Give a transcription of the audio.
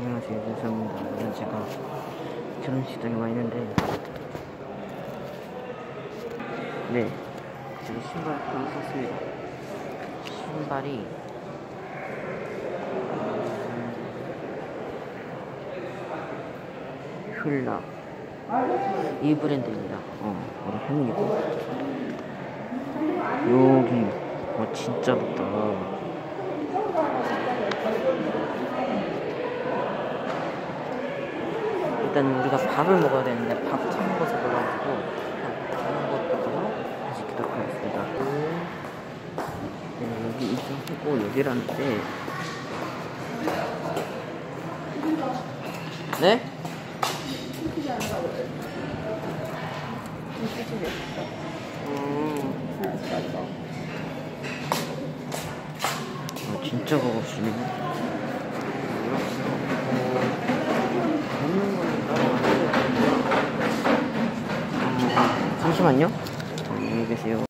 안녕하세요, 윤서입니다. 오늘 제가 결혼식장에 와 있는데, 네, 제가 신발을 샀습니다. 신발이 휠라 이 브랜드입니다. 우리 현웅이고 여기 진짜 높다. 일단 우리가 밥을 먹어야 되는데 밥 처먹어서 몰라가지고 그냥 것도 다시 기다려야겠습니다. 네, 여기 입장하고 여기라는데, 네? 진짜 고급지네. 먹는 거는 따로 안 해도 되고요. 잠시만요. 안녕히 계세요.